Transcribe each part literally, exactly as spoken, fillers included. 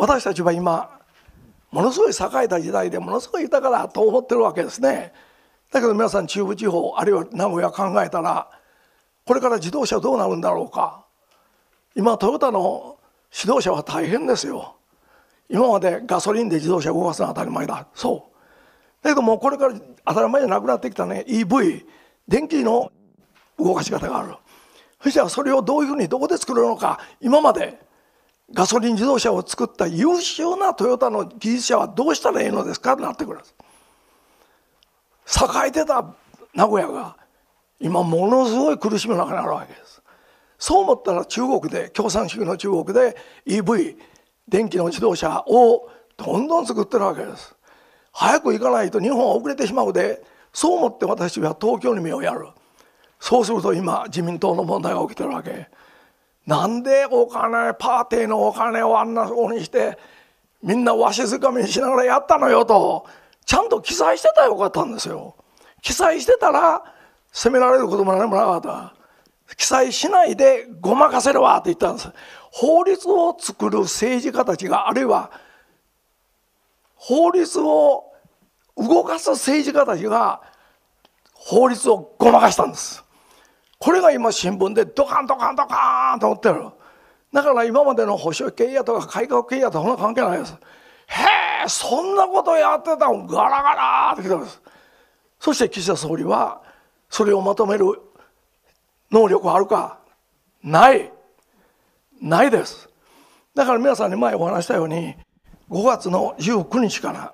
私たちは今ものすごい栄えた時代でものすごい豊かだと思ってるわけですね。だけど皆さん中部地方あるいは名古屋考えたらこれから自動車どうなるんだろうか。今トヨタの指導者は大変ですよ。今までガソリンで自動車を動かすのは当たり前だ。そうだけどもうこれから当たり前じゃなくなってきたね イーブイ 電気の動かし方がある。そしたらそれをどういうふうにどこで作るのか。今までガソリン自動車を作った優秀なトヨタの技術者はどうしたらいいのですかとなってくるんです。栄えてた名古屋が今ものすごい苦しみの中にあるわけです。そう思ったら中国で共産主義の中国で イーブイ 電気の自動車をどんどん作ってるわけです。早く行かないと日本は遅れてしまうで、そう思って私は東京に目をやる。そうすると今自民党の問題が起きてるわけ。なんでお金パーティーのお金をあんなふうにしてみんなわしづかみにしながらやったのよとちゃんと記載してたらよかったんですよ。記載してたら責められることも何もなかった。記載しないでごまかせるわって言ったんです。法律を作る政治家たちがあるいは法律を動かす政治家たちが法律をごまかしたんです。これが今新聞でドカンドカンドカンと載ってる。だから今までの保守系やとか改革系やとかそんな関係ないです。へえ、そんなことやってたのガラガラってきたんです。そして岸田総理はそれをまとめる能力はあるか。ないないです。だから皆さんに前お話したようにごがつのじゅうくにちから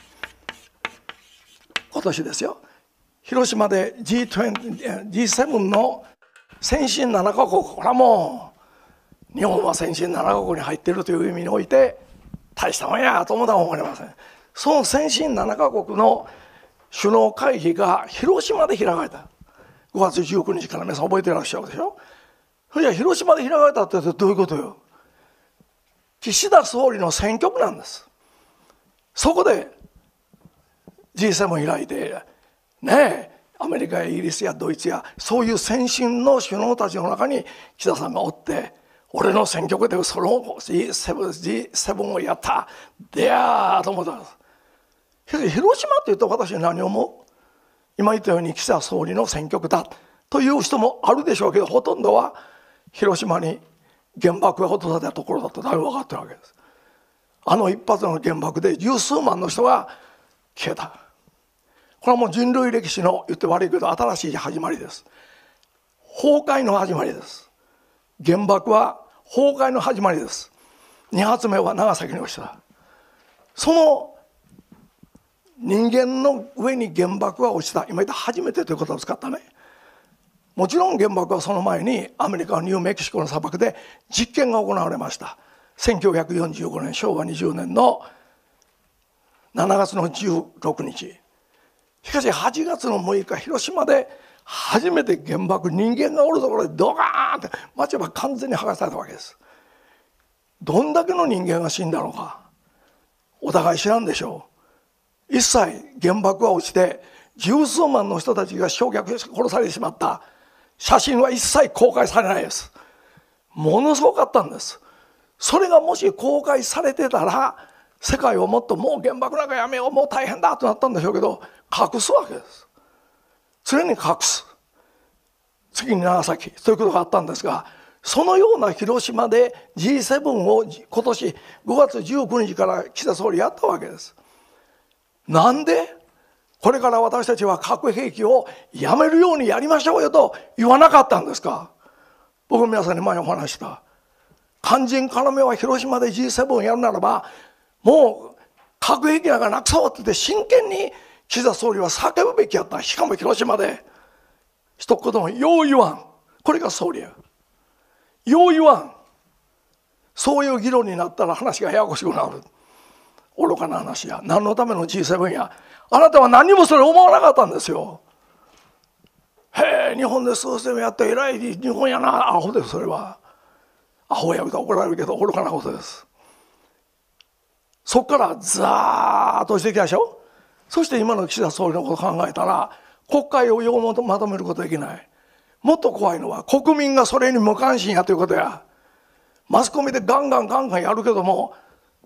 今年ですよ、広島で ジーセブン の先進ななかこく、これはもう日本は先進ななかこくに入っているという意味において大したもんやと思ったかも分かりません。その先進ななかこくの首脳会議が広島で開かれた。ごがつじゅうくにちから皆さん覚えていらっしゃるでしょ。それじゃ広島で開かれたってどういうことよ。岸田総理の選挙区なんです。そこで ジーセブン 開いてねえ、アメリカやイギリスやドイツやそういう先進の首脳たちの中に岸田さんがおって、俺の選挙区でその ジーセブン, ジーセブン をやったでやーと思ったんです。広島って言うと私何を思う？今言ったように岸田総理の選挙区だという人もあるでしょうけど、ほとんどは広島に原爆が落とされたところだとだいぶ分かってるわけです。あの一発の原爆で十数万の人が消えた。これはもう人類歴史の言って悪いけど新しい始まりです。崩壊の始まりです。原爆は崩壊の始まりです。に発目は長崎に落ちた。その人間の上に原爆が落ちた、今言った初めてということを使ったね。もちろん原爆はその前にアメリカのニューメキシコの砂漠で実験が行われました。せんきゅうひゃくよんじゅうごねんしょうわにじゅうねんのしちがつのじゅうろくにち、しかしはちがつのむいか広島で初めて原爆、人間がおるところでドカーンって街は完全に剥がされたわけです。どんだけの人間が死んだのかお互い知らんでしょう。一切原爆が落ちて十数万の人たちが焼却して殺されてしまった写真は一切公開されないです。ものすごかったんです。それがもし公開されてたら世界をもっともう原爆なんかやめよう、もう大変だとなったんでしょうけど、隠すわけです。常に隠す。次に長崎ということがあったんですが、そのような広島で ジーセブン を今年ごがつじゅうくにちから岸田総理やったわけです。なんでこれから私たちは核兵器をやめるようにやりましょうよと言わなかったんですか。僕皆さんに前お話した肝心要は広島で ジーセブン やるならばもう核兵器なんかなくそうって言って真剣に岸田総理は叫ぶべきやった。しかも広島で一言もよう言わん。これが総理や。よう言わん。そういう議論になったら話がややこしくなる。愚かな話や。何のための ジーセブン や。あなたは何もそれ思わなかったんですよ。へえ、日本で数千やって偉い日本やな。アホです。それはアホやると怒られるけど愚かなことです。そこからザーッとしてきたでしょ。そして今の岸田総理のことを考えたら国会をようまとめることできない。もっと怖いのは国民がそれに無関心やということや。マスコミでガンガンガンガンやるけども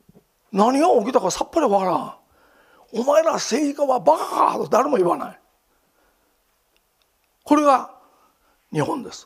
何が起きたかさっぱりわからん。お前ら政治家はバカかと誰も言わない。これが日本です。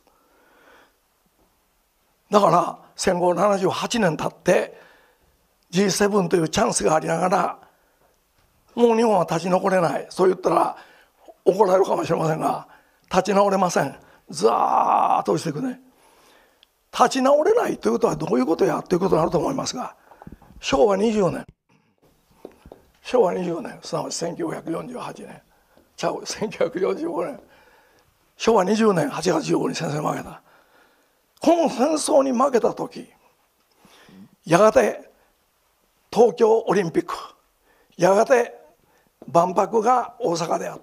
だから戦後ななじゅうはちねん経って ジーセブン というチャンスがありながら、もう日本は立ち直れない、そう言ったら怒られるかもしれませんが、立ち直れません。ずーっとしていくね。立ち直れないということはどういうことやということになると思いますが、しょうわにじゅうねんしょうわにじゅうねん、すなわちせんきゅうひゃくよんじゅうはちねんちゃうせんきゅうひゃくよんじゅうごねん、しょうわにじゅうねんはちがつじゅうごにち戦争に負けた。この戦争に負けた時、やがて東京オリンピック、やがて万博が大阪であった。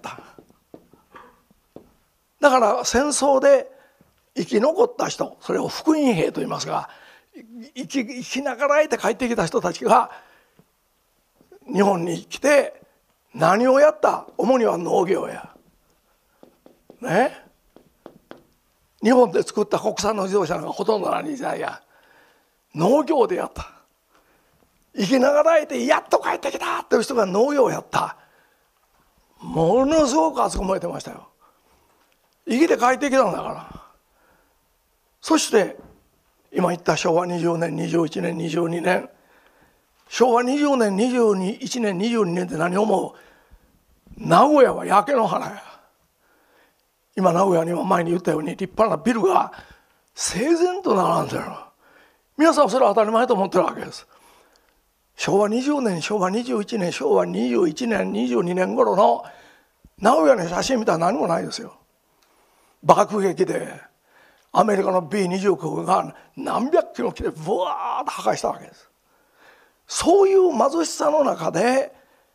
だから戦争で生き残った人、それを復員兵と言いますが、生き生きながらえて帰ってきた人たちが日本に来て何をやった？主には農業やね。日本で作った国産の自動車がほとんどない時代や農業でやった。生きながらえてやっと帰ってきたっていう人が農業をやった。ものすごく熱く燃えてましたよ。生きて帰ってきたんだから。そして今言ったしょうわにじゅうねんにじゅういちねんにじゅうにねん、しょうわにじゅうねんにじゅういちねんにじゅうにねんって何を思う？名古屋は焼け野原や。今名古屋には前に言ったように立派なビルが整然と並んでる。皆さんそれは当たり前と思ってるわけです。しょうわにじゅうねん、しょうわにじゅういちねん、しょうわにじゅういちねんにじゅうにねん頃の名古屋の写真見たら何もないですよ。爆撃でアメリカの ビーにじゅうきゅう が何百キロ来てブワーッと破壊したわけです。そういう貧しさの中で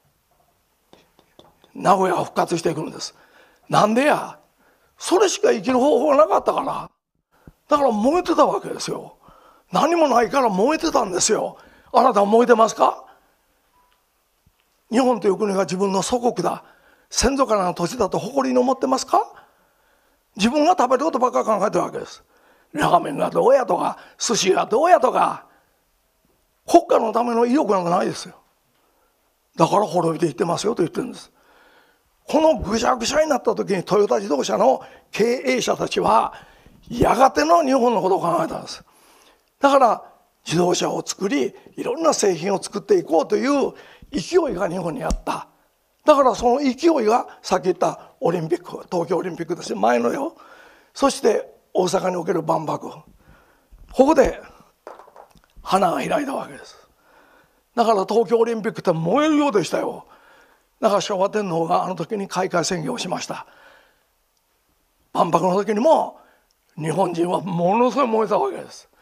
名古屋が復活していくんです。なんでや、それしか生きる方法がなかったから。だから燃えてたわけですよ。何もないから燃えてたんですよ。あなたは燃えてますか？日本という国が自分の祖国だ、先祖からの土地だと誇りに思ってますか？自分が食べることばっかり考えてるわけです。ラーメンがどうやとか寿司がどうやとか、国家のための意欲なんかないですよ。だから滅びていってますよと言ってるんです。このぐしゃぐしゃになった時にトヨタ自動車の経営者たちはやがての日本のことを考えたんです。だから自動車を作り、いろんな製品を作っていこうという勢いが日本にあった。だからその勢いがさっき言ったオリンピック、東京オリンピックですよ、前のよ。そして大阪における万博、ここで花が開いたわけです。だから東京オリンピックって燃えるようでしたよ。だから昭和天皇があの時に開会宣言をしました。万博の時にも日本人はものすごい燃えたわけです。